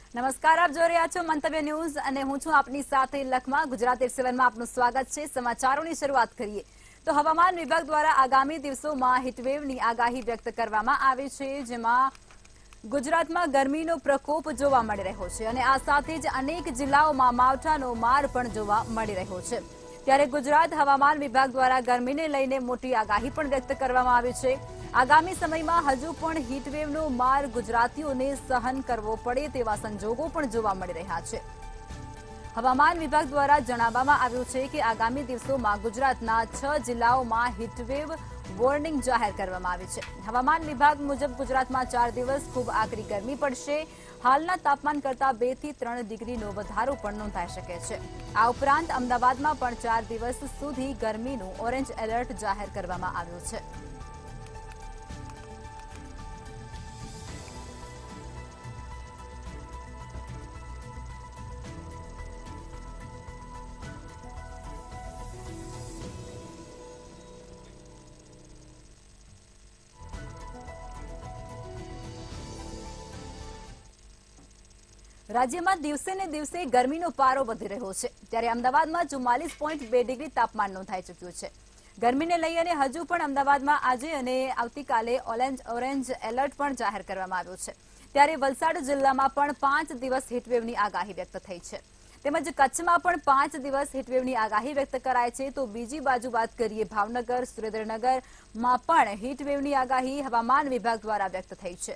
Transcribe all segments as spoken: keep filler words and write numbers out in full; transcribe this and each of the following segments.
નમસ્કાર, આપ જોઈ રહ્યા છો મંતવ્ય ન્યૂઝ અને હું છું આપની સાથે લખમા. ગુજરાત એટ સેવનમાં આપનું સ્વાગત છે. સમાચારોની શરૂઆત કરીએ તો હવામાન વિભાગ દ્વારા આગામી દિવસોમાં હીટવેવની આગાહી વ્યક્ત કરવામાં આવી છે, જેમાં ગુજરાતમાં ગરમીનો પ્રકોપ જોવા મળી રહ્યો છે અને આ સાથે જ અનેક જિલ્લાઓમાં માવઠાનો માર પણ જોવા મળી રહ્યો છે. ત્યારે ગુજરાત હવામાન વિભાગ દ્વારા ગરમીને લઈને મોટી આગાહી પણ વ્યક્ત કરવામાં આવી છે. આગામી સમયમાં હજુ પણ હીટવેવનો માર ગુજરાતીઓને સહન કરવો પડે તેવા સંજોગો પણ જોવા મળી રહ્યા છે. હવામાન વિભાગ દ્વારા જણાવવામાં આવ્યું છે કે આગામી દિવસોમાં ગુજરાતના છ જિલ્લાઓમાં હીટવેવ વોર્નિંગ જાહેર કરવામાં આવી છે. હવામાન વિભાગ મુજબ ગુજરાતમાં ચાર દિવસ ખૂબ આકરી ગરમી પડશે. હાલના તાપમાન કરતાં બે થી ત્રણ ડિગ્રીનો વધારો પણ નોંધાઈ શકે છે. આ ઉપરાંત અમદાવાદમાં પણ ચાર દિવસ સુધી ગરમીનું ઓરેન્જ એલર્ટ જાહેર કરવામાં આવ્યું છે. રાજ્યમાં દિવસે ને દિવસે ગરમીનો પારો વધી રહ્યો છે. ત્યારે અમદાવાદમાં ચુમ્માલીસ પોઈન્ટ બે ડિગ્રી તાપમાન નોંધાઈ ચૂક્યું છે. ગરમીને લઈ અને હજુ પણ અમદાવાદમાં આજે અને આવતીકાલે ઓરેન્જ ઓરેન્જ એલર્ટ પણ જાહેર કરવામાં આવ્યું છે. ત્યારે વલસાડ જિલ્લામાં પણ પાંચ દિવસ હીટવેવની આગાહી વ્યક્ત થઈ છે. તેમજ કચ્છમાં પણ પાંચ દિવસ હીટવેવની આગાહી વ્યક્ત કરાય છે. તો બીજી બાજુ વાત કરીએ ભાવનગર, સુરેન્દ્રનગરમાં પણ હીટવેવની આગાહી હવામાન વિભાગ દ્વારા વ્યક્ત થઈ છે.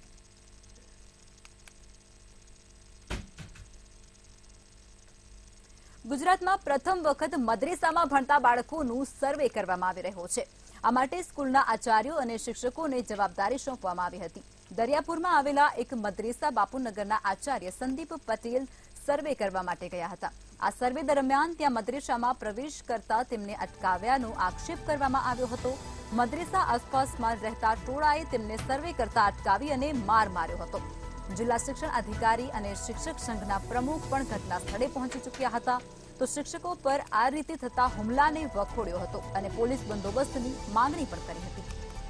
ગુજરાતમાં પ્રથમ વખત મદ્રેસામાં ભણતા બાળકોનું સર્વે કરવામાં આવી રહ્યો છે. આ માટે સ્કૂલના આચાર્યો અને શિક્ષકોને જવાબદારી સોંપવામાં આવી હતી. દરિયાપુરમાં આવેલા એક મદ્રેસા બાપુનગરના આચાર્ય સંદીપ પટેલ સર્વે કરવા માટે ગયા હતા. આ સર્વે દરમિયાન ત્યાં મદ્રેસામાં પ્રવેશ કરતા તેમને અટકાવ્યાનો આક્ષેપ કરવામાં આવ્યો હતો. મદ્રેસા આસપાસમાં રહેતા ટોળાએ તેમને સર્વે કરતા અટકાવી અને માર માર્યો હતો. જિલ્લા શિક્ષણ અધિકારી અને શિક્ષક સંઘના પ્રમુખ પણ ઘટના સ્થળે પહોંચી ચૂક્યા હતા. તો શિક્ષકો પર આ રીતે થતા હુમલાને વખોડ્યો હતો અને પોલીસ બંદોબસ્તની માંગણી પણ કરી હતી.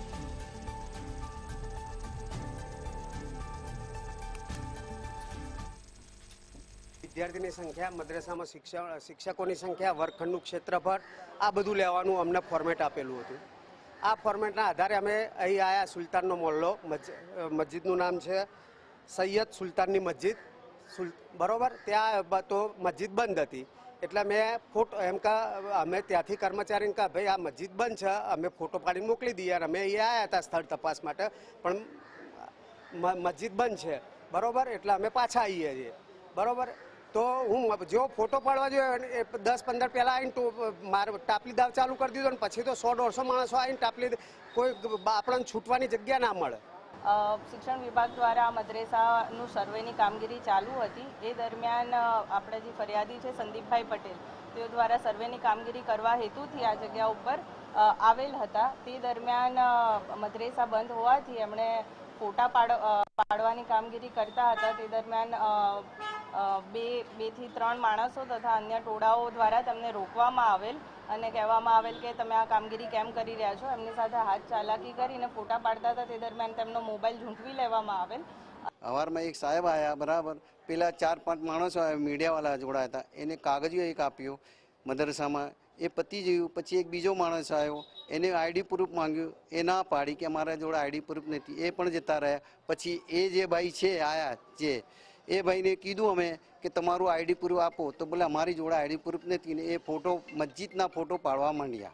વિદ્યાર્થીની સંખ્યા, મદ્રેસામાં શિક્ષણ શિક્ષકોની સંખ્યા, વર્ગખંડનું ક્ષેત્રફળ, આ બધું લેવાનું અમને ફોર્મેટ આપેલું હતું. આ ફોર્મેટના આધારે અમે અહીં આવ્યા. સુલતાનનો મોહલ્લો, મસ્જિદનું નામ છે સૈયદ સુલતાનની મસ્જિદ, બરોબર. ત્યાં તો મસ્જિદ બંધ હતી એટલે મેં ફોટો એમ કે અમે ત્યાંથી કર્મચારીને કહા ભાઈ આ મસ્જિદ બંધ છે, અમે ફોટો પાડીને મોકલી દઈએ. અને અમે અહીંયા આવ્યા હતા સ્થળ તપાસ માટે, પણ મસ્જિદ બંધ છે, બરોબર. એટલે અમે પાછા આવીએ છીએ, બરોબર. તો હું જો ફોટો પાડવા જોઈએ દસ પંદર પહેલાં આવીને મારે ટાપલી દાવ ચાલુ કરી દીધો ને પછી તો સો દોઢસો માણસો આવીને ટાપલી કોઈ આપણને છૂટવાની જગ્યા ના મળે. શિક્ષણ વિભાગ દ્વારા મદ્રેસાનું સર્વેની કામગીરી ચાલુ હતી. એ દરમિયાન આપણે જે ફરિયાદી છે સંદીપભાઈ પટેલ, તેઓ દ્વારા સર્વેની કામગીરી કરવા હેતુથી આ જગ્યા ઉપર આવેલ હતા. તે દરમિયાન મદ્રેસા બંધ હોવાથી એમણે ફોટા પાડ પાડવાની કામગીરી કરતા હતા. તે દરમિયાન બે બેથી ત્રણ માણસો તથા અન્ય ટોળાઓ દ્વારા તેમને રોકવામાં આવેલ અને કહેવામાં આવેલ કે તમે આ કામગીરી કેમ કરી રહ્યા છો. એમની સાથે હાથ ચાલાકી કરીને ફોટા પાડતા હતા. તે દરમિયાન તેમનો મોબાઈલ ઝૂંટવી લેવામાં આવેલ. સવારમાં એક સાહેબ આવ્યા, બરાબર. પેલા ચાર પાંચ માણસો આવ્યા, મીડિયાવાળા જોડાયા હતા. એને કાગળિયો એક આપ્યો મદ્રસામાં, એ પતી ગયું. પછી એક બીજો માણસ આવ્યો, એને આઈડી પ્રૂફ માંગ્યું. એ ના પાડી કે અમારા જોડે આઈડી પ્રૂફ નથી. એ પણ જતા રહ્યા. પછી એ જે ભાઈ છે આયા જે એ ભાઈને કીધું અમે કે તમારું આઈડી પ્રૂફ આપો. તો બોલે અમારી જોડે આઈડી પ્રૂફ નથી ને એ ફોટો મસ્જિદના ફોટો પાડવા માંડ્યા.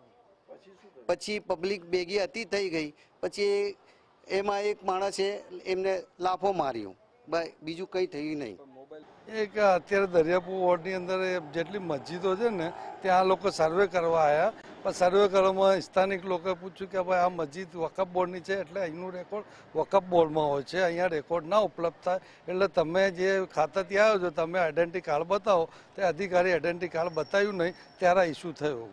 પછી પબ્લિક ભેગી હતી થઈ ગઈ. પછી એમાં એક માણસે એમને લાફો માર્યો, બીજું કંઈ થયું નહીં. એક અત્યારે દરિયાપુર વોર્ડની અંદર જેટલી મસ્જિદો છે ને ત્યાં લોકો સર્વે કરવા આવ્યા. પણ સર્વે કરવામાં સ્થાનિક લોકોએ પૂછ્યું કે ભાઈ આ મસ્જિદ વકફ બોર્ડની છે એટલે અહીંનું રેકોર્ડ વકફ બોર્ડમાં હોય છે, અહીંયા રેકોર્ડ ના ઉપલબ્ધ થાય. એટલે તમે જે ખાતાથી આવ્યો છો તમે આઈડેન્ટિટી કાર્ડ બતાવો. તે અધિકારી આઈડેન્ટિટી કાર્ડ બતાવ્યું નહીં ત્યારે ઇસ્યુ થયો.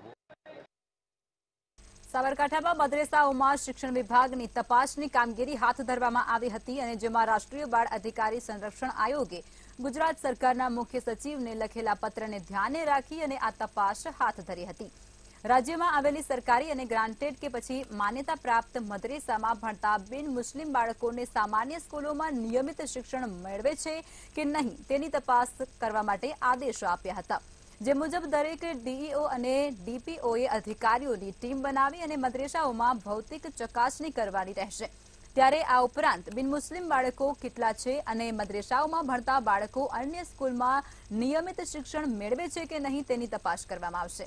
સાબરકાંઠામાં મદ્રેસાઓમાં શિક્ષણ વિભાગની તપાસની કામગીરી હાથ ધરવામાં આવી હતી અને જેમાં રાષ્ટ્રીય બાળ અધિકારી સંરક્ષણ આયોગે ગુજરાત સરકારના મુખ્ય સચિવને લખેલા પત્રને ધ્યાને રાખી અને આ તપાસ હાથ ધરી હતી. રાજ્યમાં આવેલી સરકારી અને ગ્રાન્ટેડ કે પછી માન્યતા પ્રાપ્ત મદ્રેસામાં ભણતા બિન મુસ્લિમ બાળકોને સામાન્ય સ્કૂલોમાં નિયમિત શિક્ષણ મેળવે છે કે નહીં તેની તપાસ કરવા માટે આદેશો આપ્યા હતા, જે મુજબ દરેક ડીઈઓ અને ડીપીઓએ અધિકારીઓની ટીમ બનાવી અને મદ્રેસાઓમાં ભૌતિક ચકાસણી કરવાની રહેશે। ત્યારે આ ઉપરાંત બિન મુસ્લિમ બાળકો કેટલા છે અને મદ્રેસાઓમાં ભણતા બાળકો અન્ય સ્કૂલમાં નિયમિત શિક્ષણ મેળવે છે કે નહીં તેની તપાસ કરવામાં આવશે।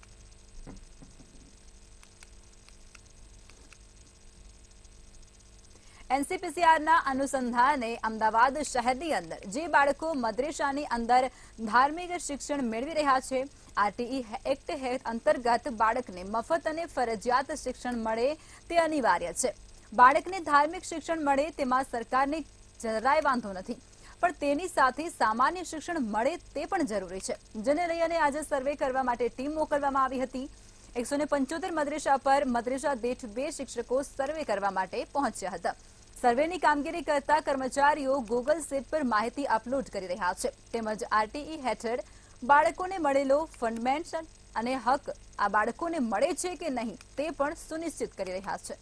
એનસીપીસીઆરના અનુસંધાને અમદાવાદ શહેરની અંદર જે બાળકો મદ્રેસાની અંદર ધાર્મિક શિક્ષણ મેળવી રહ્યા છે, આરટીઈ એક્ટ અંતર્ગત બાળકને મફત અને ફરજિયાત શિક્ષણ મળે તે અનિવાર્ય છે। બાળકને ધાર્મિક શિક્ષણ મળે તેમાં સરકારને જરાય વાંધો નથી, પણ તેની સાથે સામાન્ય શિક્ષણ મળે તે પણ જરૂરી છે, જેને લઈને આજે સર્વે કરવા માટે ટીમ મોકલવામાં આવી હતી। એકસો ને પંચોતેર મદ્રેસા પર મદ્રેસા દીઠ બે શિક્ષકો સર્વે કરવા માટે પહોંચ્યા હતા। સર્વેની કામગીરી કરતા કર્મચારીઓ ગૂગલ સીટ પર માહિતી અપલોડ કરી રહ્યા છે, તેમજ આરટીઈ હેઠળ બાળકોને મળેલો ફંડમેન્ટ અને હક આ બાળકોને મળે છે કે નહીં તે પણ સુનિશ્ચિત કરી રહ્યા છે।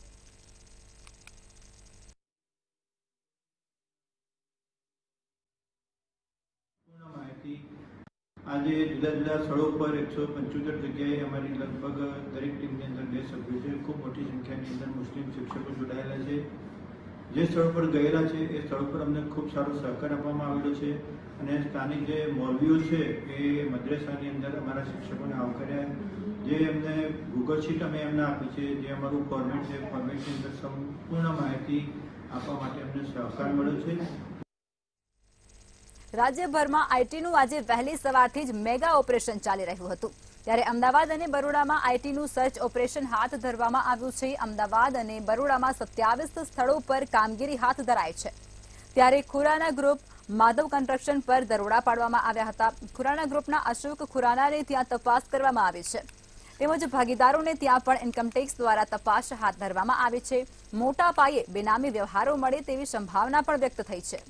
આજે જુદા જુદા સ્થળો પર એકસો પંચોતેર જગ્યાએ અમારી લગભગ દરેક ટીમની અંદર બે સભ્યો છે। ખૂબ મોટી સંખ્યાની અંદર મુસ્લિમ શિક્ષકો જોડાયેલા છે। જે સ્થળ પર ગયેલા છે એ સ્થળ પર અમને ખૂબ સારો સહકાર આપવામાં આવેલો છે અને સ્થાનિક જે મૌલવીઓ છે એ મદ્રેસાની અંદર અમારા શિક્ષકોને આવકાર્યા। જે એમને ગૂગલ શીટ અમે એમને આપી છે, જે અમારું ફોર્મેટ છે, ફોર્મેટની અંદર સંપૂર્ણ માહિતી આપવા માટે અમને સહકાર મળ્યો છે। રાજ્યભરમાં આઈટીનું આજે વહેલી સવારથી જ મેગા ઓપરેશન ચાલી રહ્યું હતું, ત્યારે અમદાવાદ અને બરોડામાં આઈટીનું સર્ચ ઓપરેશન હાથ ધરવામાં આવ્યું છે। અમદાવાદ અને બરોડામાં સત્યાવીસ સ્થળો પર કામગીરી હાથ ધરાઈ છે, ત્યારે ખુરાના ગ્રુપ માધવ કન્સ્ટ્રક્શન પર દરોડા પાડવામાં આવ્યા હતા। ખુરાના ગ્રુપના અશોક ખુરાનાને ત્યાં તપાસ કરવામાં આવી છે, તેમજ ભાગીદારોને ત્યાં પણ ઇન્કમટેક્સ દ્વારા તપાસ હાથ ધરવામાં આવી છે। મોટા પાયે બેનામી વ્યવહારો મળે તેવી સંભાવના પણ વ્યક્ત થઈ છે।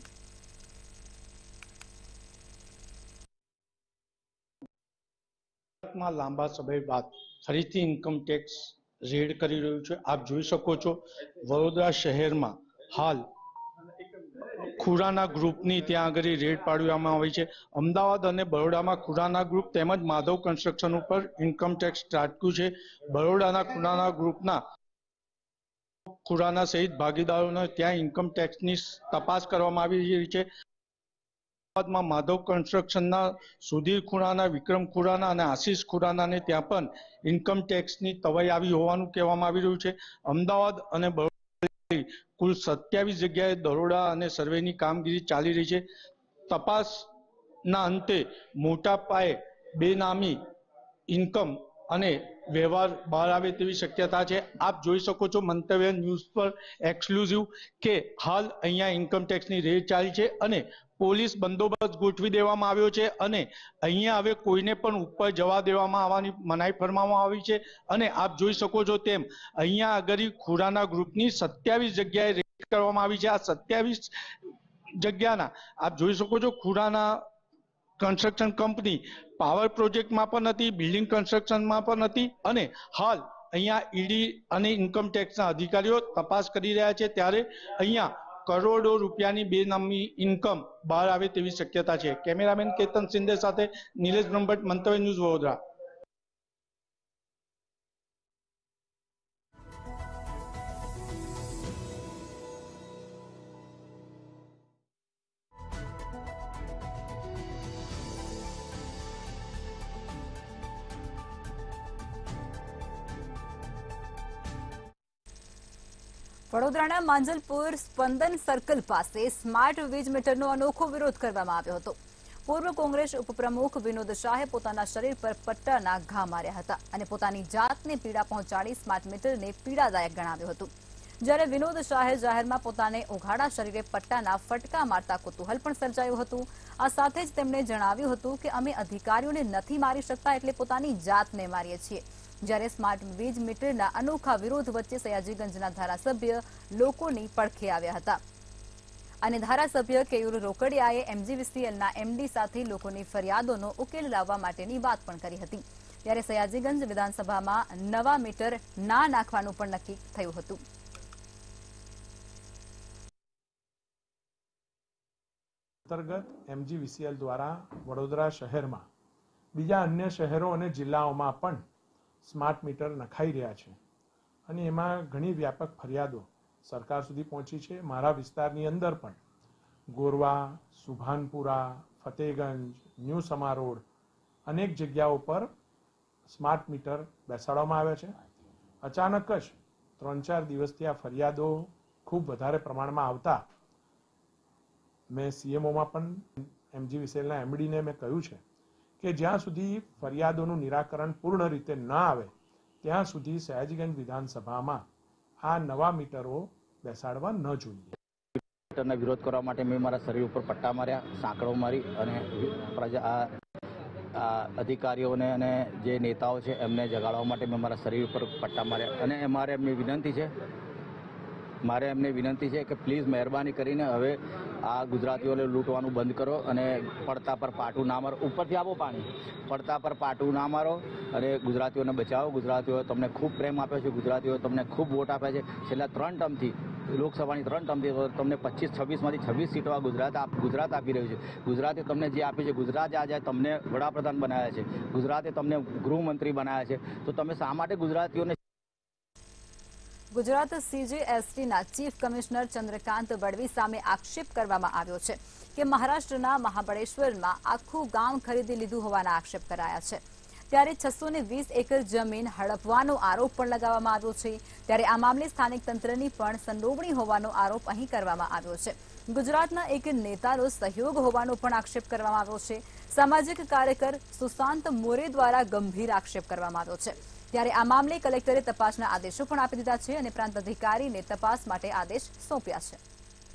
માં લાંબા સમય બાદ ફરીથી ઇન્કમ ટેક્સ રેડ કરી રહ્યું છે। આપ જોઈ શકો છો વડોદરા શહેરમાં હાલ ખુરાના ગ્રુપની ત્યાં આગળ રેડ પાડવામાં આવી છે। અમદાવાદ અને બરોડામાં ખુરાના ગ્રુપ તેમજ માધવ કન્સ્ટ્રક્શન ઉપર ઇન્કમ ટેક્સ ત્રાટક્યું છે। બરોડાના ખુરાના ગ્રુપના ખુરાના સહિત ભાગીદારોને ત્યાં ઇન્કમ ટેક્સની તપાસ કરવામાં આવી રહી છે। અમદાવાદમાં માધવ કન્સ્ટ્રક્શનના સુધીર ખુરાના, વિક્રમ ખુરાના અને આશીષ ખુરાનાને ત્યાં પણ ઇન્કમ ટેક્સની તવાઈ આવી હોવાનું કહેવામાં આવી રહ્યું છે। અમદાવાદ અને બરોડા કુલ સત્યાવીસ જગ્યાએ દરોડા અને સર્વેની કામગીરી ચાલી રહી છે। તપાસના અંતે મોટા પાયે બેનામી ઇન્કમ અને વ્યવહાર બહાર આવે તેવી શક્યતા છે। આપ જોઈ શકો છો મંતવ્ય ન્યૂઝ પર એક્સક્લુઝિવ કે હાલ અહીંયા ઇન્કમ ટેક્સની રેડ ચાલી છે અને પોલીસ બંદોબસ્ત ગોઠવી દેવામાં આવ્યો છે અને અહીંયા હવે કોઈને પણ ઉપર જવા દેવામાં આવવાની મનાઈ ફરમાવવામાં આવી છે। અને આપ જોઈ શકો છો તેમ અહીંયા આગળ ખુરાના ગ્રુપની સત્યાવીસ જગ્યાએ રેડ કરવામાં આવી છે। આ સત્યાવીસ જગ્યાના આપ જોઈ શકો છો ખુરાના કન્સ્ટ્રક્શન કંપની પાવર પ્રોજેક્ટમાં પણ નથી, બિલ્ડિંગ કન્સ્ટ્રક્શનમાં પણ નથી અને હાલ અહીંયા ઈડી અને ઇન્કમ ટેક્સના અધિકારીઓ તપાસ કરી રહ્યા છે, ત્યારે અહીંયા કરોડો રૂપિયાની બેનામી ઇન્કમ બહાર આવે તેવી શક્યતા છે। કેમેરામેન કેતન સિંધે સાથે નિલેશ બ્રહ્મભટ્ટ, મંતવ્ય ન્યૂઝ, વડોદરા। વડોદરાના માંજલપુર સ્પંદન સર્કલ પાસે સ્માર્ટ વીજ મીટરનો અનોખો વિરોધ કરવામાં આવ્યો હતો। પૂર્વ કોંગ્રેસ ઉપપ્રમુખ વિનોદ શાહે પોતાના શરીર પર પટ્ટાના ઘા માર્યા હતા અને પોતાની જાતને પીડા પહોંચાડી સ્માર્ટ મીટરને પીડાદાયક ગણાવ્યું હતું, જ્યારે વિનોદ શાહે જાહેરમાં પોતાને ઉઘાડા શરીરે પટ્ટાના ફટકા મારતા કુતૂહલ પણ સર્જાયું હતું। આ સાથે જ તેમણે જણાવ્યું હતું કે અમે અધિકારીઓને નથી મારી શકતા એટલે પોતાની જાતને મારીએ છીએ। જ્યારે સ્માર્ટ વીજ મીટરના અનોખા વિરોધ વચ્ચે સયાજીગંજના ધારાસભ્ય લોકોની પડખે આવ્યા હતા અને ધારાસભ્ય કેયુર રોકડિયાએ એમજીવીસીએલના એમડી સાથે લોકોની ફરિયાદોનો ઉકેલ લાવવા માટેની વાત પણ કરી હતી। ત્યારે સયાજીગંજ વિધાનસભામાં નવા મીટર ના નાખવાનું પણ નક્કી થયું હતું. અંતર્ગત એમજીવીસીએલ દ્વારા વડોદરા શહેરમાં બીજા અન્ય શહેરો અને જિલ્લાઓમાં પણ સ્માર્ટ મીટર નખાઈ રહ્યા છે અને એમાં ઘણી વ્યાપક ફરિયાદો સરકાર સુધી પહોંચી છે. મારા વિસ્તારની અંદર પણ ગોરવા, સુભાનપુરા, ફતેગંજ, ન્યૂ સમા રોડ અનેક જગ્યાઓ પર સ્માર્ટ મીટર બેસાડવામાં આવ્યા છે. અચાનક જ ત્રણ ચાર દિવસથી આ ફરિયાદો ખૂબ વધારે પ્રમાણમાં આવતા મેં સીએમઓમાં પણ એમજીવીસીએલના એમડીને મેં કહ્યું છે કે જ્યાં સુધી ફરિયાદોનું નિરાકરણ પૂર્ણ રીતે ન આવે ત્યાં સુધી સયાજીગંજ વિધાનસભામાં આ નવા મીટરો બેસાડવા ન જોઈએ. મીટરના વિરોધ કરવા માટે મેં મારા શરીર ઉપર પટ્ટા માર્યા, સાંકળો મારી અને પ્રજા અધિકારીઓને અને જે નેતાઓ છે એમને જગાડવા માટે મેં મારા શરીર ઉપર પટ્ટા માર્યા અને મારે એમની વિનંતી છે મારે એમને વિનંતી છે કે પ્લીઝ મહેરબાની કરીને હવે આ ગુજરાતીઓને લૂંટવાનું બંધ કરો અને પડતા પર પાટું ના મારો. ઉપરથી આપો પાણી. પડતા પર પાટું ના મારો અને ગુજરાતીઓને બચાવો. ગુજરાતીઓ તમને ખૂબ પ્રેમ આપ્યો છે. ગુજરાતીઓ તમને ખૂબ વોટ આપ્યા છે. છેલ્લા ત્રણ ટર્મથી લોકસભાની ત્રણ ટર્મથી તમને પચીસ છવ્વીસમાંથી છવ્વીસ સીટો આ ગુજરાત ગુજરાત આપી રહ્યું છે. ગુજરાતે તમને જે આપ્યું છે, ગુજરાતે આજે તમને વડાપ્રધાન બનાવ્યા છે, ગુજરાતે તમને ગૃહમંત્રી બનાવ્યા છે, તો તમે શા માટે ગુજરાતીઓને. ગુજરાત સીજીએસટીના ચીફ કમિશનર ચંદ્રકાંત બળવી સામે આક્ષેપ કરવામાં આવ્યો છે કે મહારાષ્ટ્રના મહાબળેશ્વરમાં આખું ગામ ખરીદી લીધું હોવાના આક્ષેપ કરાયા છે. ત્યારે છસો ને વીસ એકર જમીન હડપવાનો આરોપ પણ લગાવવામાં આવ્યો છે. ત્યારે આ મામલે સ્થાનિક તંત્રની પણ સંડોવણી હોવાનો આરોપ અહીં કરવામાં આવ્યો છે. ગુજરાતના એક નેતાનો સહયોગ હોવાનો પણ આક્ષેપ કરવામાં આવ્યો છે. સામાજિક કાર્યકર સુશાંત મોરે દ્વારા ગંભીર આક્ષેપ કરવામાં આવ્યો છે. ત્યારે આ મામલે કલેક્ટરે તપાસના આદેશો પણ આપી દીધા છે અને પ્રાંત અધિકારીને તપાસ માટે આદેશ સોંપ્યા છે.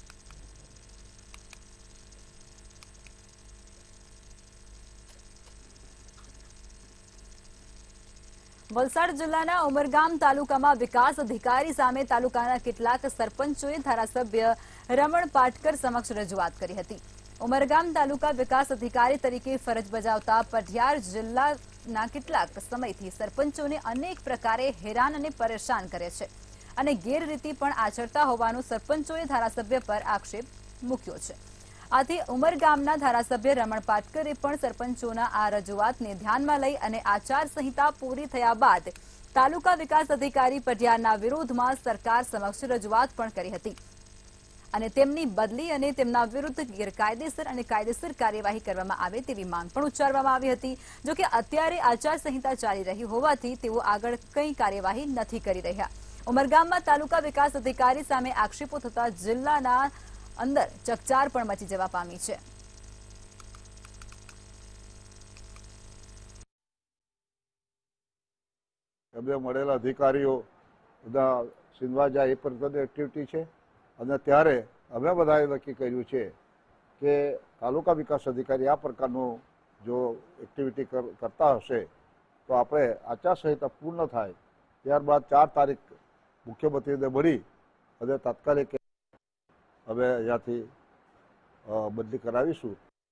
વલસાડ જિલ્લાના ઉમરગામ તાલુકામાં વિકાસ અધિકારી સામે તાલુકાના કેટલાક સરપંચોએ ધારાસભ્ય રમણ પાટકર સમક્ષ રજૂઆત કરી હતી. ઉમરગામ તાલુકા વિકાસ અધિકારી તરીકે ફરજ બજાવતા પઢિયાર જિલ્લાના કેટલાક સમયથી સરપંચોને અનેક પ્રકારે હેરાન અને પરેશાન કરે છે અને ગેરરીતિ પણ આચરતા હોવાનો સરપંચોએ ધારાસભ્ય પર આક્ષેપ મૂક્યો છે. આથી ઉમરગામના ધારાસભ્ય રમણ પાટકરે પણ સરપંચોના આ રજૂઆતને ધ્યાનમાં લઈ અને આચાર સંહિતા પૂરી થયા બાદ તાલુકા વિકાસ અધિકારી પઢિયારના વિરોધમાં સરકાર સમક્ષ રજૂઆત પણ કરી હતી અને તેમની બદલી અને તેમના વિરુદ્ધ ગેરકાયદેસર અને કાયદેસર કાર્યવાહી કરવામાં આવે તેવી માંગ પણ ઉચ્ચારવામાં આવી હતી. જોકે અત્યારે આચાર સંહિતા ચાલી રહી હોવાથી તેઓ આગળ કંઈ કાર્યવાહી નથી કરી રહ્યા. ઉમરગામમાં તાલુકા વિકાસ અધિકારી સામે આક્ષેપો થતા જિલ્લાના અંદર ચકચાર પણ મચી જવા પામી છે. અમે મળેલા અધિકારીઓ બધા સિંધવા જાય એ પ્રકારની એક્ટિવિટી છે અને ત્યારે અમે બધાએ નક્કી કર્યું છે કે તાલુકા વિકાસ અધિકારી આ પ્રકારનું જો એક્ટિવિટી કરતા હશે તો આપણે આચારસંહિતા પૂર્ણ થાય ત્યારબાદ ચાર તારીખ મુખ્યમંત્રીને મળી અને તાત્કાલિક હવે અહીંયાથી બદલી કરાવીશું.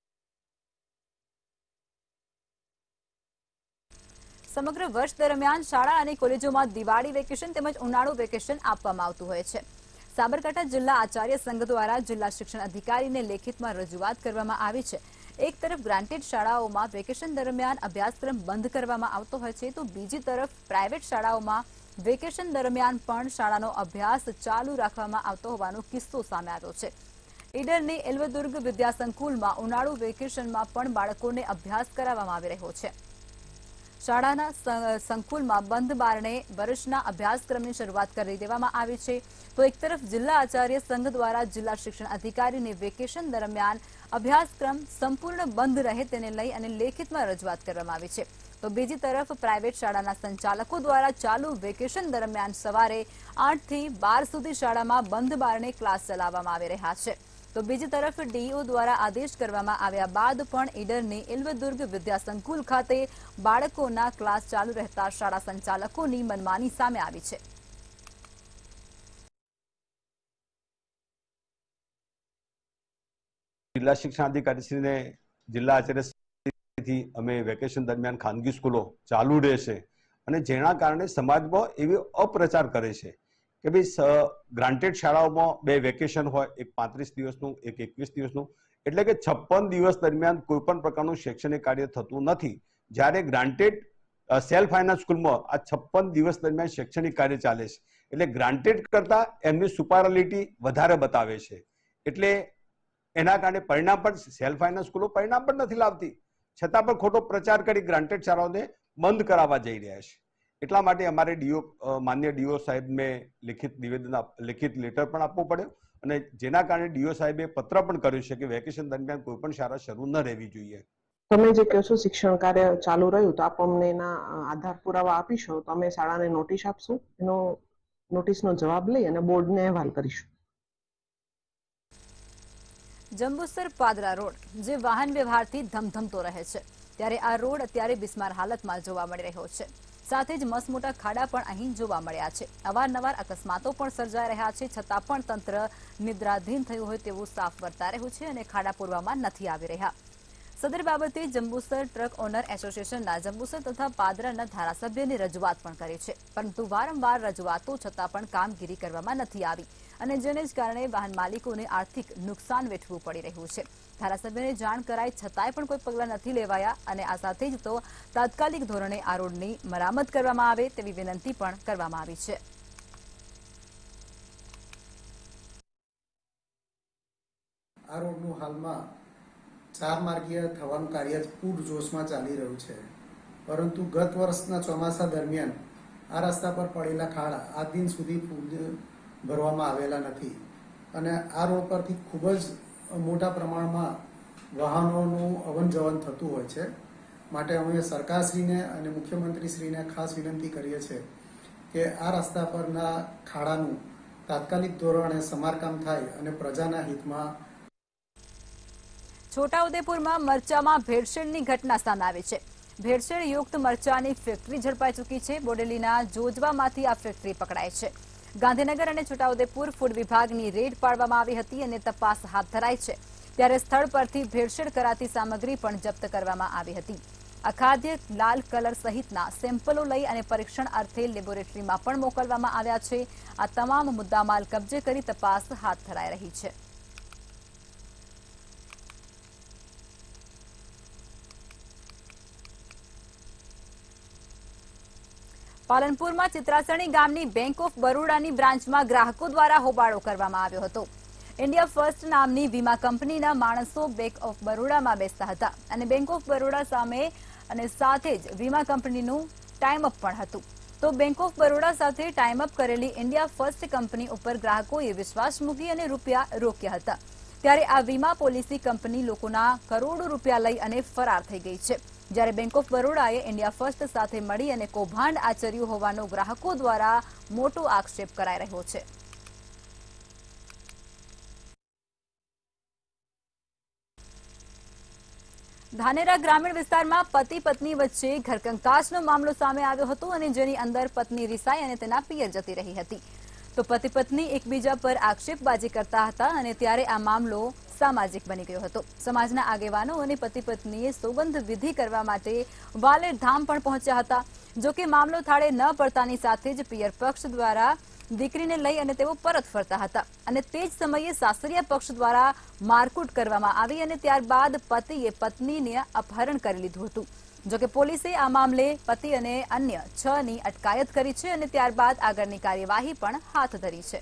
સમગ્ર વર્ષ દરમિયાન શાળા અને કોલેજોમાં દિવાળી વેકેશન તેમજ ઉનાળુ વેકેશન આપવામાં આવતું હોય છે. સાબરકાંઠા જિલ્લા આચાર્ય સંઘ દ્વારા જિલ્લા શિક્ષણ અધિકારીને લેખિતમાં રજૂઆત કરવામાં આવી છે. એક તરફ ગ્રાન્ટેડ શાળાઓમાં વેકેશન દરમિયાન અભ્યાસક્રમ બંધ કરવામાં આવતો હોય છે, તો બીજી તરફ પ્રાઇવેટ શાળાઓમાં વેકેશન દરમિયાન પણ શાળાનો અભ્યાસ ચાલુ રાખવામાં આવતો હોવાનો કિસ્સો સામે આવ્યો છે. ઈડરની એલ્વદુર્ગ વિદ્યાસંકુલમાં ઉનાળુ વેકેશનમાં પણ બાળકોને અભ્યાસ કરાવવામાં આવી રહ્યો છે. શાળાના સંકુલમાં બંધ બારણે વર્ષના અભ્યાસક્રમની શરૂઆત કરી દેવામાં આવી છે. તો એક તરફ જિલ્લા આચાર્ય સંઘ દ્વારા જિલ્લા શિક્ષણ અધિકારીને વેકેશન દરમિયાન અભ્યાસક્રમ સંપૂર્ણ બંધ રહે તેને લઈ અને લેખિતમાં રજૂઆત કરવામાં આવી છે. તો બીજી તરફ પ્રાઇવેટ શાળાના સંચાલકો દ્વારા ચાલુ વેકેશન દરમિયાન સવારે આઠ થી બાર સુધી શાળામાં બંધ બારણે ક્લાસ ચલાવવામાં આવી રહ્યા છે. તો બીજી તરફ ડીઈઓ દ્વારા આદેશ કરવામાં આવ્યા બાદ પણ ઈડરની એલ્વદુર્ગ વિદ્યાસંકુલ ખાતે બાળકોના ક્લાસ ચાલુ રહેતા શાળા સંચાલકોની મનમાની સામે આવી છે. જિલ્લા શિક્ષણાધિકારીશ્રીને જિલ્લા આચાર્ય તારીખથી અમે વેકેશન દરમિયાન ખાનગી સ્કૂલો ચાલુ રહેશે અને જેના કારણે સમાજમાં એવી અપ્રચાર કરે છે કે ભાઈ ગ્રાન્ટેડ શાળાઓમાં બે વેકેશન હોય, એક પાંત્રીસ દિવસનું, એક એકવીસ દિવસનું, એટલે કે છપ્પન દિવસ દરમિયાન કોઈ પણ પ્રકારનું શૈક્ષણિક કાર્ય થતું નથી. જ્યારે ગ્રાન્ટેડ સેલ્ફ ફાઇનાન્સ સ્કૂલમાં આ છપ્પન દિવસ દરમિયાન શૈક્ષણિક કાર્ય ચાલે છે. એટલે ગ્રાન્ટેડ કરતા એમની સુપરિયોરિટી વધારે બતાવે છે. એટલે એના કારણે પરિણામ પણ સેલ્ફ ફાઇનાન્સ સ્કૂલો પરિણામ પણ નથી લાવતી, છતાં પણ ખોટો પ્રચાર કરી ગ્રાન્ટેડ શાળાઓને બંધ કરાવવા જઈ રહ્યા છે. એટલા માટે અમારે ડીઓ માન્ય ડીઓ સાહેબને લિખિત નિવેદન લિખિત લેટર પણ આપવું પડ્યો અને જેના કારણે ડીઓ સાહેબે પત્ર પણ કર્યું છે કે વેકેશન દરમિયાન કોઈ પણ શાળા શરૂ ન રહેવી જોઈએ. તમે જે કહો છો શિક્ષણ કાર્ય ચાલુ રહ્યું તો આપ અમને એના આધાર પુરાવા આપીશો તો અમે શાળાને નોટિસ આપશું, એનો નોટિસનો જવાબ લઈ અને બોર્ડને અહેવાલ કરીશું. જંબુસર પાદરા રોડ જે વાહન વ્યવહારથી ધમધમતો રહે છે, ત્યારે આ રોડ અત્યારે બિસ્માર હાલતમાં જોવા મળી રહ્યો છે. સાથે જ મસમોટા ખાડા પણ અહીં જોવા મળ્યા છે. અવારનવાર અકસ્માતો પણ સર્જાઈ રહ્યા છે, છતાં પણ તંત્ર નિદ્રાધીન થયું હોય તેવું સાફ વર્તા રહ્યું છે અને ખાડા પૂરવામાં નથી આવી રહ્યા. સદર બાબતે જંબુસર ટ્રક ઓનર એસોસિએશનના જંબુસર તથા પાદરાના ધારાસભ્યની રજૂઆત પણ કરી છે, પરંતુ વારંવાર રજૂઆતો છતાં પણ કામગીરી કરવામાં નથી આવી અને જેને જ કારણે વાહન માલિકોને આર્થિક નુકસાન વેઠવું પડી રહ્યું છે. ધારાસભ્યને જાણ કરાઈ છતાંય પણ કોઈ પગલાં નથી લેવાયા અને આ સાથે જ તો તાત્કાલિક ધોરણે આ રોડની મરામત કરવામાં આવે તેવી વિનંતી પણ કરવામાં આવી છે. આ રોડનું હાલમાં ચાર માર્ગીય થવાનું કાર્ય પૂરજોશમાં ચાલી રહ્યું છે, પરંતુ ગત વર્ષના ચોમાસા દરમિયાન આ રસ્તા પર પડેલા ખાડા આજ દિન સુધી ભરવામાં આવેલા નથી અને આ રોડ પરથી ખૂબ જ મોટા પ્રમાણમાં વાહનોનું અવન જવન થતું હોય છે. માટે અમે સરકારશ્રીને અને મુખ્યમંત્રીશ્રીને ખાસ વિનંતી કરીએ છીએ કે આ રસ્તા પરના ખાડાનું તાત્કાલિક ધોરણે સમારકામ થાય અને પ્રજાના હિતમાં. છોટાઉદેપુરમાં મરચામાં ભેળસેળની ઘટના સામે આવી છે. ભેળસેળ યુક્ત મરચાની ફેક્ટરી ઝડપાઈ ચૂકી છે. બોડેલીના જોજવામાંથી આ ફેક્ટરી પકડાય છે. ગાંધીનગર અને છોટાઉદેપુર ફૂડ વિભાગની રેડ પાડવામાં આવી હતી અને તપાસ હાથ ધરાઈ છે. ત્યારે સ્થળ પરથી ભેળસેળ કરાતી સામગ્રી પણ જપ્ત કરવામાં આવી હતી. અખાદ્ય લાલ કલર સહિતના સેમ્પલો લઈ અને પરીક્ષણ અર્થે લેબોરેટરીમાં પણ મોકલવામાં આવ્યા છે. આ તમામ મુદ્દામાલ કબજે કરી તપાસ હાથ ધરાઈ રહી છે. પાલનપુરમાં ચિત્રાસણી ગામની બેંક ઓફ બરોડાની બ્રાન્ચમાં ગ્રાહકો દ્વારા હોબાળો કરવામાં આવ્યો હતો. ઇન્ડિયા ફર્સ્ટ નામની વીમા કંપનીના માણસો બેંક ઓફ બરોડામાં બેસતા હતા અને બેંક ઓફ બરોડા સામે અને સાથે જ વીમા કંપનીનું ટાઈમ અપ પણ હતું. તો બેંક ઓફ બરોડા સાથે ટાઈમ અપ કરેલી ઇન્ડિયા ફર્સ્ટ કંપની ઉપર ગ્રાહકોએ વિશ્વાસ મૂકી અને રૂપિયા રોક્યા હતા. ત્યારે આ વીમા પોલિસી કંપની લોકોના કરોડો રૂપિયા લઈ અને ફરાર થઈ ગઈ છે. જ્યારે બેંક ઓફ બરોડાએ ઇન્ડિયા ફર્સ્ટ સાથે મળી અને કૌભાંડ આચર્યું હોવાનો ગ્રાહકો દ્વારા મોટો આક્ષેપ કરાઈ રહ્યો છે. ધાનેરા ગ્રામીણ વિસ્તારમાં પતિ પત્ની વચ્ચે ઘરકંકાસનો મામલો સામે આવ્યો હતો અને જેની અંદર પત્ની રિસાઈ અને તેના પિયર જતી રહી હતી. તો પતિ પત્ની એકબીજા પર આક્ષેપબાજી કરતા હતા અને ત્યારે આ મામલો સામાજિક બની ગયો હતો. સમાજના આગેવાનો અને પતિ પત્નીએ સોગંદ વિધિ કરવા માટે વાલેર ધામ પણ પહોંચ્યા હતા. જોકે મામલો થાળે ન પડતાની સાથે જ પિયર પક્ષ દ્વારા દીકરીને લઈ અને તેઓ પરત ફરતા હતા અને તે જ સમયે સાસરિયા પક્ષ દ્વારા મારકૂટ કરવામાં આવી અને ત્યારબાદ પતિએ પત્નીને અપહરણ કરી લીધું હતું. જોકે પોલીસે આ મામલે પતિ અને અન્ય છ ની અટકાયત કરી છે અને ત્યારબાદ આગળની કાર્યવાહી પણ હાથ ધરી છે.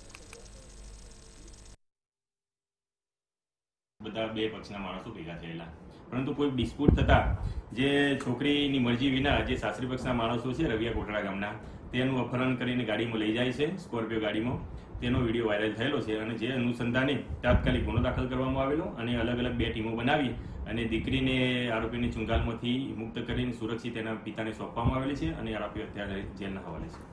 બધા બે પક્ષના માણસો ભેગા થયેલા, પરંતુ કોઈ ડિસ્પ્યુટ થતા જે છોકરીની મરજી વિના જે સાસરી પક્ષના માણસો છે રવિયા કોટડા ગામના તેનું અપહરણ કરીને ગાડીમાં લઈ જાય છે, સ્કોર્પિયો ગાડીમાં. તેનો વિડીયો વાયરલ થયેલો છે અને જે અનુસંધાને તાત્કાલિક ગુનો દાખલ કરવામાં આવેલો અને અલગ અલગ બે ટીમો બનાવી અને દીકરીને આરોપીની ચુંગાલમાંથી મુક્ત કરીને સુરક્ષિત એના પિતાને સોંપવામાં આવેલી છે અને આરોપી અત્યારે જેલના હવાલે છે.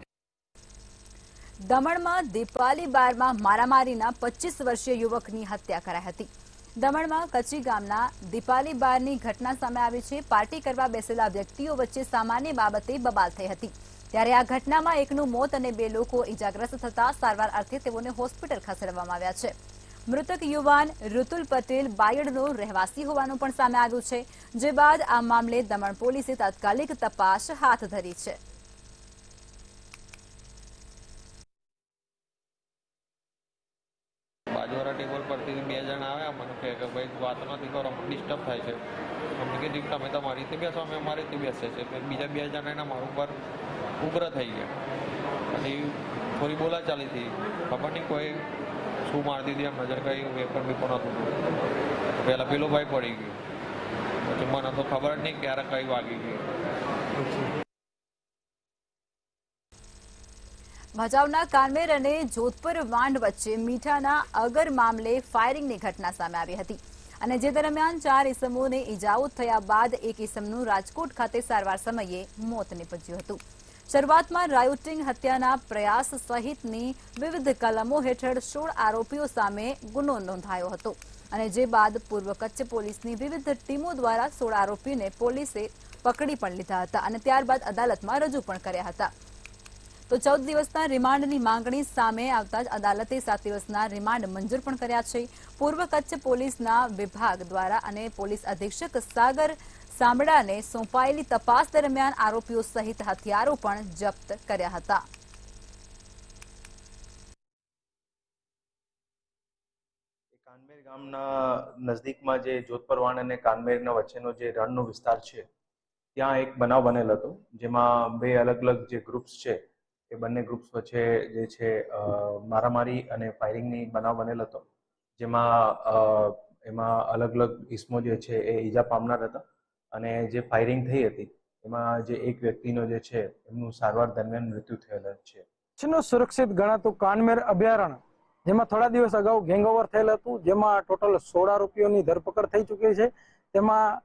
દમણમાં દીપાલી બારમાં મારામારીના પચીસ વર્ષીય યુવકની હત્યા કરાઈ હતી. દમણમાં કચ્છી ગામના દીપાલી બારની ઘટના સામે આવી છે. પાર્ટી કરવા બેસેલા વ્યક્તિઓ વચ્ચે સામાન્ય બાબતે બબાલ થઈ હતી. ત્યારે આ ઘટનામાં એકનું મોત અને બે લોકો ઇજાગ્રસ્ત થતા સારવાર અર્થે તેઓને હોસ્પિટલ ખસેડવામાં આવ્યા છે. મૃતક યુવાન ઋતુલ પટેલ બાયડનો રહેવાસી હોવાનું પણ સામે આવ્યું છે, જે બાદ આ મામલે દમણ પોલીસે તાત્કાલિક તપાસ હાથ ધરી છે. બાજુવાળા ટેબલ પરથી બે જણ આવ્યા, મને કહે કે ભાઈ વાત નથી કરો, ડિસ્ટર્બ થાય છે. અમને કીધું તમે તમારી રીતે બેસો, અમે અમારી રીતે બેસે છે. બીજા બે જણા એના મારા ઉપર ઉગ્ર થઈ ગયા અને થોડી બોલાચાલી થઈ. ખબર નહીં કોઈ શું મારતી હતી, એમ નજર કઈ વેપર વેપર નતું. પહેલાં પેલો ભાઈ પડી ગયો, પછી મને તો ખબર જ નહીં ક્યારે કઈ વાગી ગઈ. ભચાઉના કાનમેર અને જોધપુર વાંડ વચ્ચે મીઠાના અગર મામલે ફાયરિંગની ઘટના સામે આવી હતી અને જે દરમિયાન ચાર ઇસમોને ઈજાઓ થયા બાદ એક ઇસમનું રાજકોટ ખાતે સારવાર સમયે મોત નીપજ્યું હતું. શરૂઆતમાં રાયોટિંગ, હત્યાના પ્રયાસ સહિતની વિવિધ કલમો હેઠળ સોળ આરોપીઓ સામે ગુનો નોંધાયો હતો અને જે બાદ પૂર્વ કચ્છ પોલીસની વિવિધ ટીમો દ્વારા સોળ આરોપીઓને પોલીસે પકડી પણ લીધા હતા અને ત્યારબાદ અદાલતમાં રજૂ પણ કર્યા હતા. તો ચૌદ દિવસના રિમાન્ડની માંગણી સામે આવતા જ અદાલતે સાત દિવસના રિમાન્ડ મંજૂર પણ કર્યા છે. પૂર્વ કચ્છ પોલીસના વિભાગ દ્વારા અને પોલીસ અધિક્ષક સાગર સાંભળાને સોંપાયેલી તપાસ દરમિયાન આરોપીઓ સહિત હથિયારો પણ જપ્ત કર્યા હતા. કાનમેર ગામના નજદીકમાં જે જોધપુર વાણ અને કાનમેરના વચ્ચેનો જે રણનો વિસ્તાર છે, ત્યાં એક બનાવ બનેલ હતો, જેમાં બે અલગ અલગ જે ગ્રુપ્સ છે એ બંને ગ્રુપ્સ વચ્ચે જે છે મારામારી અને ફાયરિંગની બનાવ બનેલ હતો, જેમાં એમાં અલગ અલગ ઇસમો જે છે એ ઈજા પામનાર હતા અને જે ફાયરિંગ થઈ હતી એમાં જે એક વ્યક્તિનો જે છે એમનું સારવાર દરમિયાન મૃત્યુ થયેલ છે. કચ્છનું સુરક્ષિત ગણાતું કાનમેર અભયારણ્ય, જેમાં થોડા દિવસ અગાઉ ગેંગઓવર થયેલ હતું, જેમાં ટોટલ સોળ આરોપીઓની ધરપકડ થઈ ચૂકી છે. તેમાં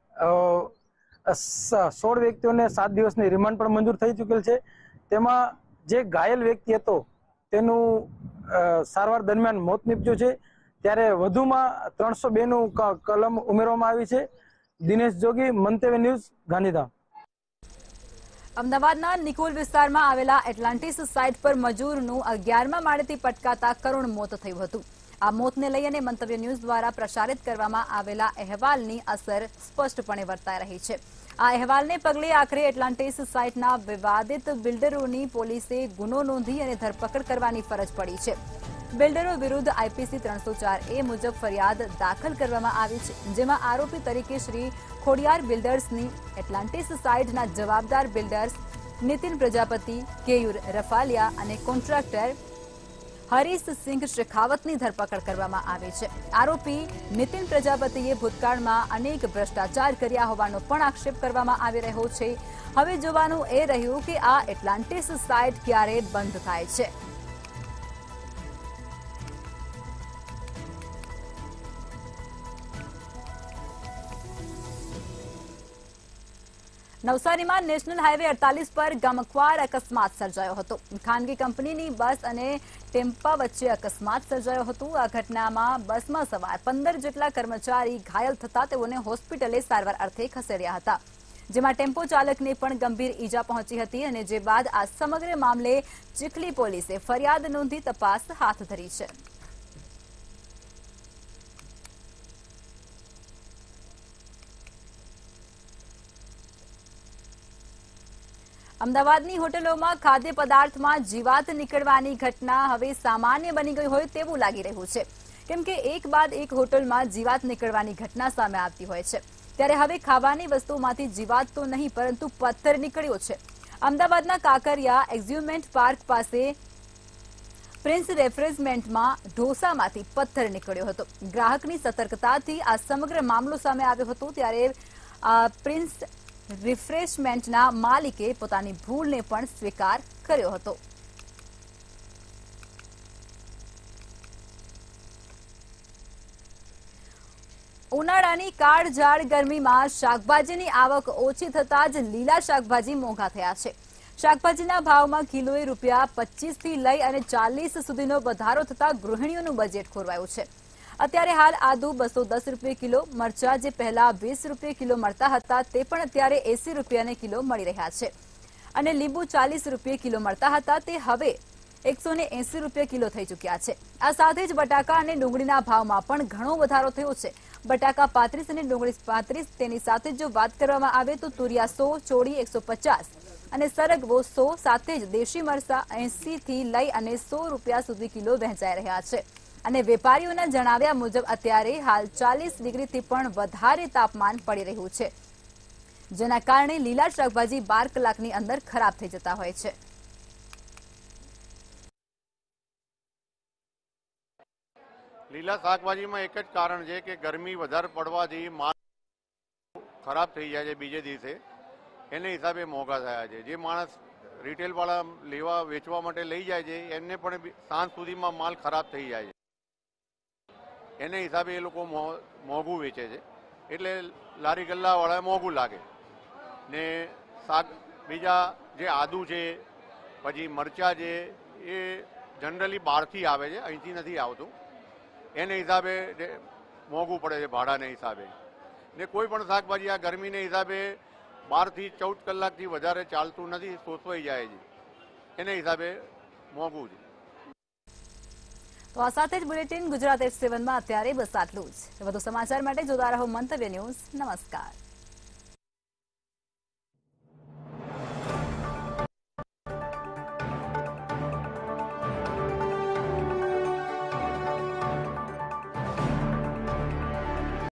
સોળ વ્યક્તિઓને સાત દિવસની રિમાન્ડ પણ મંજૂર થઈ ચૂકેલ છે. તેમાં જે ઘાયલ વ્યક્તિ હતો તેનું સારવાર દરમિયાન મોત નીપજ્યું છે, ત્યારે વધુમાં ત્રણસો બે નું કલમ ઉમેરવામાં આવી છે. દિનેશ જોગી, મંતવ્ય ન્યૂઝ, ગાંધીધામ. અમદાવાદના નિકોલ વિસ્તારમાં આવેલા એટલાન્ટિસ સાઇટ પર મજૂરનું અગિયારમા માળેથી પટકાતા કરુણ મોત થયું હતું. આ મોતને લઈ અને મંતવ્ય ન્યૂઝ દ્વારા પ્રસારિત કરવામાં આવેલા અહેવાલની અસર સ્પષ્ટપણે વર્તાઈ રહી છે. આ અહેવાલને પગલે આખરે એટલાન્ટિસ સાઇટના વિવાદિત બિલ્ડરોની પોલીસે ગુનો નોંધી અને ધરપકડ કરવાની ફરજ પડી છે. બિલ્ડરો વિરુદ્ધ આઈપીસી ત્રણસો ચાર એ મુજબ ફરિયાદ દાખલ કરવામાં આવી છે, જેમાં આરોપી તરીકે શ્રી ખોડિયાર બિલ્ડર્સની એટલાન્ટિસ સાઇટના જવાબદાર બિલ્ડર્સ નીતિન પ્રજાપતિ, કેયુર રફાલિયા અને કોન્ટ્રાક્ટર હરીશ સિંઘ શેખાવતની ધરપકડ કરવામાં આવી છે. આરોપી નીતિન પ્રજાપતિએ ભૂતકાળમાં અનેક ભ્રષ્ટાચાર કર્યા હોવાનો પણ આક્ષેપ કરવામાં આવી રહ્યો છે. હવે જોવાનું એ રહ્યું કે આ એટલાન્ટિસ સાઇટ ક્યારે બંધ થાય છે. નવસારીમાં નેશનલ હાઈવે અડતાલીસ પર ગમખ્વાર અકસ્માત સર્જાયો હતો. ખાનગી કંપનીની બસ અને ટેમ્પા વચ્ચે અકસ્માત સર્જાયો હતો. આ ઘટનામાં બસમાં સવાર પંદર જેટલા કર્મચારી ઘાયલ થતા તેઓને હોસ્પિટલે સારવાર અર્થે ખસેડ્યા હતા, જેમાં ટેમ્પો ચાલકને પણ ગંભીર ઈજા પહોંચી હતી અને જે બાદ આ સમગ્ર મામલે ચીખલી પોલીસે ફરિયાદ નોંધી તપાસ હાથ ધરી છે. અમદાવાદની હોટેલોમાં ખાદ્ય પદાર્થમાં જીવાત નીકળવાની ઘટના હવે સામાન્ય બની ગઈ હોય તેવું લાગી રહ્યું છે, કેમ કે એક બાદ એક હોટલમાં જીવાત નીકળવાની ઘટના સામે આવતી હોય છે. ત્યારે હવે ખાવાની વસ્તુમાંથી જીવાત તો નહીં પરંતુ પથ્થર નીકળ્યો છે. અમદાવાદના કાંકરિયા એક્ઝ્યુમેન્ટ પાર્ક પાસે પ્રિન્સ રેફ્રેશમેન્ટમાં ઢોસામાંથી પથ્થર નીકળ્યો હતો. ગ્રાહકની સતર્કતાથી આ સમગ્ર મામલો સામે આવ્યો હતો. ત્યારે પ્રિન્સ રિફ્રેશમેન્ટના માલિકે પોતાની ભૂલને પણ સ્વીકાર કર્યો હતો. ઉનાળાની કાળઝાળ ગરમીમાં શાકભાજીની આવક ઓછી થતા જ લીલા શાકભાજી મોંઘા થયા છે. શાકભાજીના ભાવમાં કિલોએ રૂપિયા પચીસ થી લઈ અને ચાલીસ સુધીનો વધારો થતા ગૃહિણીઓનું બજેટ ખોરવાયું છે. અત્યારે હાલ આદુ બસો દસ રૂપિયા કિલો, મરચા જે પહેલા વીસ રૂપિયા કિલો મળતા હતા તે પણ અત્યારે એસી રૂપિયાને કિલો મળી રહ્યા છે અને લીંબુ ચાલીસ રૂપિયા કિલો મળતા હતા તે હવે એકસો ને એસી રૂપિયા કિલો થઈ ચૂક્યા છે। આ સાથે જ બટાકા અને ડુંગળીના ભાવમાં પણ ઘણો વધારો થયો છે। બટાકા પાંત્રીસ અને ડુંગળી પાંત્રીસ, તેની સાથે જો વાત કરવામાં આવે તો તુરિયા સો, ચોળી એકસો પચાસ અને સરગવો સો, સાથે જ દેશી મરચા એસી થી લઈ અને સો રૂપિયા સુધી કિલો વહેંચાઈ રહ્યા છે। અને વેપારીઓના જણાવ્યા મુજબ અત્યારે હાલ ચાલીસ ડિગ્રીથી પણ વધારે તાપમાન પડી રહ્યું છે, જેના કારણે લીલા શાકભાજી બાર કલાકની અંદર ખરાબ થઈ જતા હોય છે। લીલા શાકભાજીમાં એક જ કારણ છે કે ગરમી વધારે પડવાથી માલ ખરાબ થઈ જાય છે બીજે દિવસે, એને હિસાબે મોંઘા થયા છે। જે માણસ રિટેલવાળા લેવા વેચવા માટે લઈ જાય છે એમને પણ સાંજ સુધીમાં માલ ખરાબ થઈ જાય છે, એને હિસાબે એ લોકો મોંઘું વેચે છે, એટલે લારી ગલ્લાવાળાએ મોંઘું લાગે। ને શાક બીજા જે આદુ છે, પછી મરચાં છે, એ જનરલી બહારથી આવે છે, અહીંથી નથી આવતું, એને હિસાબે મોંઘું પડે છે ભાડાને હિસાબે। ને કોઈ પણ શાકભાજી આ ગરમીને હિસાબે બારથી ચૌદ કલાકથી વધારે ચાલતું નથી, સોસવાઈ જાય છે, એને હિસાબે મોંઘું છે। તો આ સાથે જ બુલેટિન ગુજરાત એટ સેવનમાં અત્યારે બસ આટલું જ। વધુ સમાચાર માટે જોતા રહો મંતવ્ય ન્યૂઝ। નમસ્કાર।